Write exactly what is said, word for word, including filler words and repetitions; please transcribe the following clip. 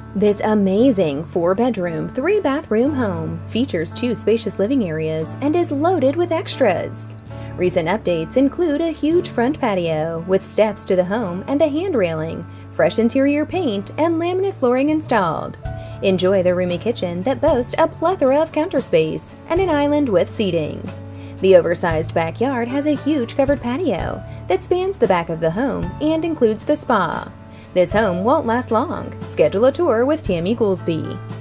This amazing four-bedroom, three-bathroom home features two spacious living areas and is loaded with extras. Recent updates include a huge front patio with steps to the home and a hand railing, fresh interior paint, and laminate flooring installed. Enjoy the roomy kitchen that boasts a plethora of counter space and an island with seating. The oversized backyard has a huge covered patio that spans the back of the home and includes the spa. This home won't last long. Schedule a tour with Tammy Goolsby.